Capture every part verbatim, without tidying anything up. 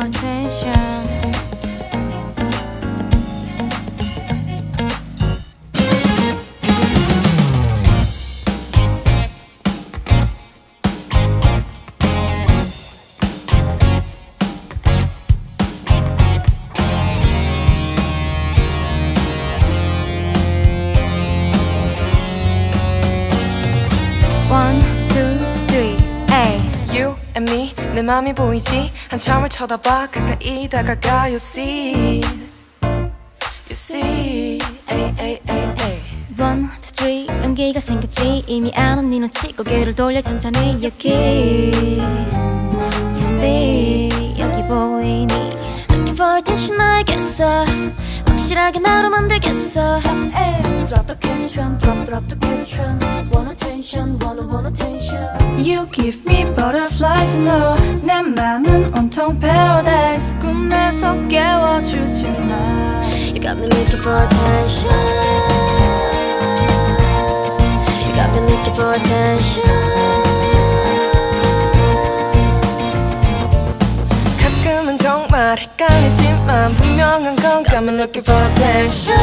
attention. One, two, three, A. You and me, 내 맘이 보이지? 한참을 쳐다봐 가까이 다가가. You see, you see, ay, ay, ay, ay. One, two, three, 용기가 생겼지. 이미 아는 네 눈치 고개를 돌려 천천히 여기. You see, 여기 보이니? Looking for attention 나에겠어. 확실하게 나로 만들겠어. Hey, drop the question, drop, drop the question. Want attention, wanna, want attention. You give me butterflies, no. 내 맘은 온통 paradise. 꿈에서 깨워주지 마. You got me looking for attention. You got me looking for attention. 가끔은 정말 헷갈리지만 분명한 건 got me looking for attention.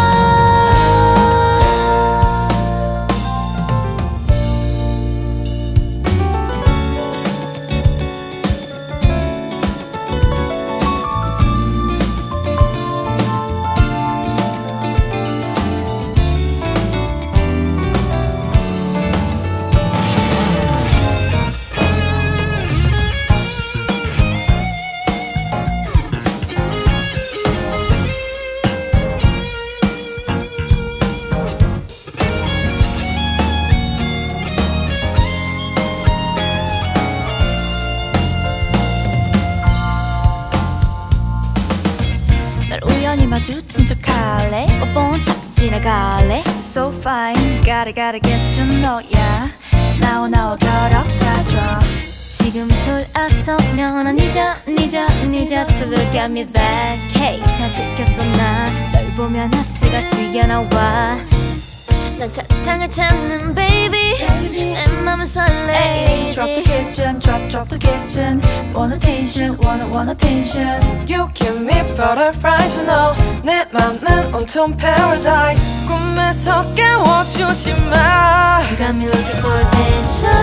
우연히 마주친 척할래? 못 본 척 지나갈래? So fine, gotta gotta get to know ya. 나와 나와 걸어가줘. 지금 돌아서면 난 잊어 잊어 잊어 to look at me back. Hey, 다 들켰어 나. 널 보면 하트가 튀어나와. 난 사탕을 찾는 baby, baby. 내 맘은 설레이지. Drop the question, drop drop the question. Want attention, want want attention. You give me butterflies, you know. 내 맘은 온통 paradise. 꿈에서 깨워주지 마. You got me looking for attention.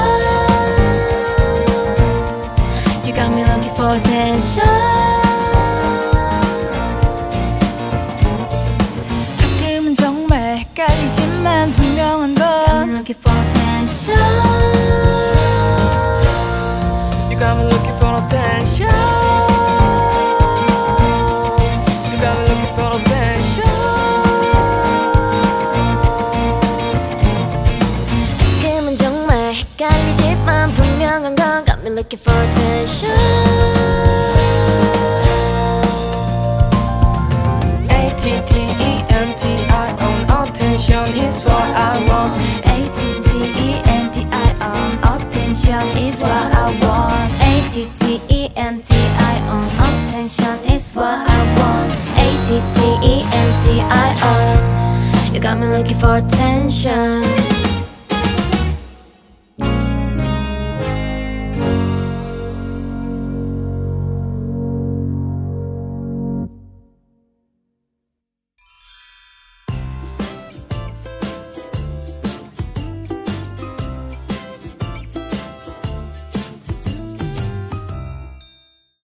You got me looking for attention. 가끔은 정말 헷갈리지만 분명한 건 Got me looking for attention. You got me looking for attention. You got me looking for attention. 가끔은 정말 헷갈리지만 분명한 건 Got me looking for attention. A T T E N T I on attention is what I want. A T T E N T I on attention is what I want. A T T E N T I on attention is what I want. A T T E N T I on. You got me looking for attention.